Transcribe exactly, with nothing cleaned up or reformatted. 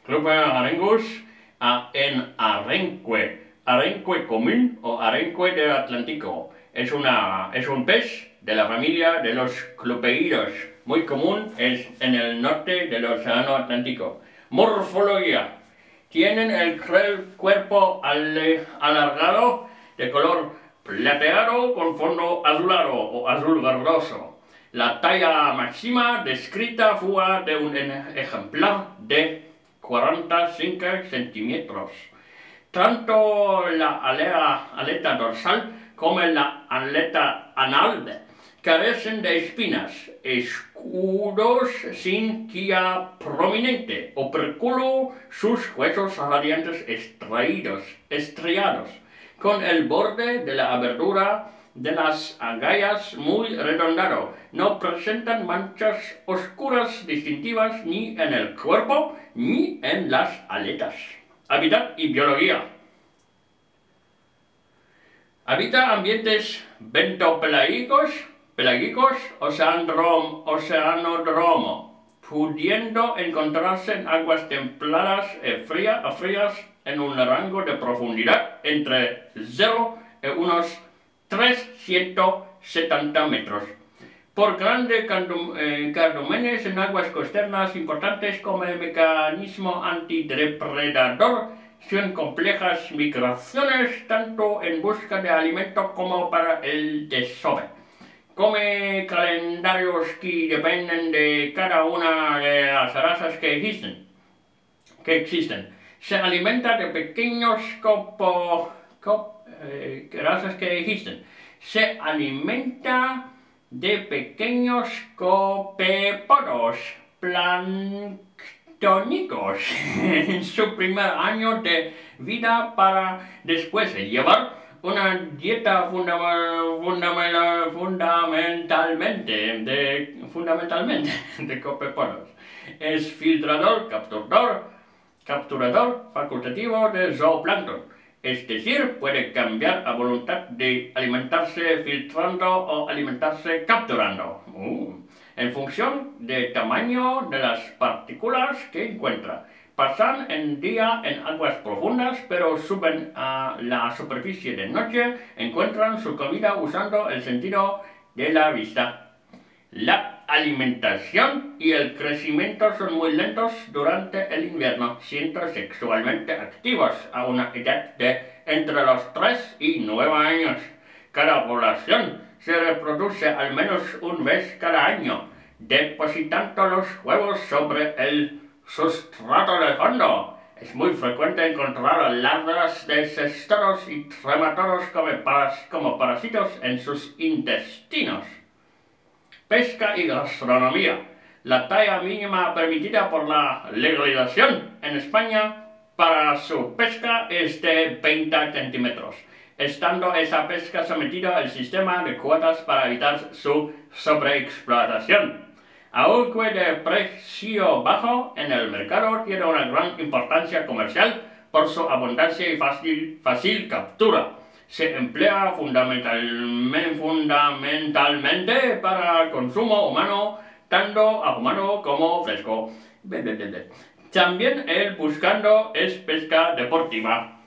Club Arengus a- en Arenque, Arenque común o Arenque del Atlántico. Es, una, es un pez de la familia de los clupeiros, muy común es en el norte del Océano Atlántico. Morfología. Tienen el cuerpo alargado de color plateado con fondo azulado o azul verdoso. La talla máxima descrita fue de un ejemplar de cuarenta y cinco centímetros. Tanto la aleta, aleta dorsal como la aleta anal carecen de espinas, escudos sin quilla prominente, operculo, sus huesos radiantes extraídos, estriados, con el borde de la abertura de las agallas muy redondado. No presentan manchas oscuras distintivas ni en el cuerpo ni en las aletas. Hábitat y biología. Habita ambientes bentopelágicos, pelágicos, oceanodromo, oceanodromo, pudiendo encontrarse en aguas templadas y frías, frías en un rango de profundidad entre cero y unos trescientos setenta metros. Por grandes cardúmenes en aguas costeras importantes como el mecanismo antidepredador, son complejas migraciones tanto en busca de alimento como para el desove. Come calendarios que dependen de cada una de las razas que existen. Que existen. Se alimenta de pequeños copo, cop, eh, razas que existen. Se alimenta de pequeños copepodos planctónicos en su primer año de vida para después de llevar una dieta fundamental, fundamental, fundamentalmente de, fundamentalmente de copepodos. Es filtrador, capturador, capturador facultativo de zooplancton. Es decir, puede cambiar a voluntad de alimentarse filtrando o alimentarse capturando, uh, en función del tamaño de las partículas que encuentra. Pasan el día en aguas profundas, pero suben a la superficie de noche, encuentran su comida usando el sentido de la vista. La alimentación y el crecimiento son muy lentos durante el invierno, siendo sexualmente activos a una edad de entre los tres y nueve años. Cada población se reproduce al menos una vez cada año, depositando los huevos sobre el sustrato de fondo. Es muy frecuente encontrar larvas de cestodos y trematodos como parásitos en sus intestinos. Pesca y gastronomía. La talla mínima permitida por la legalización en España para su pesca es de veinte centímetros, estando esa pesca sometida al sistema de cuotas para evitar su sobreexplotación. Aunque de precio bajo en el mercado, tiene una gran importancia comercial por su abundancia y fácil, fácil captura. Se emplea fundamentalmente, fundamentalmente para consumo humano, tanto ahumado como fresco. También el buscando es pesca deportiva.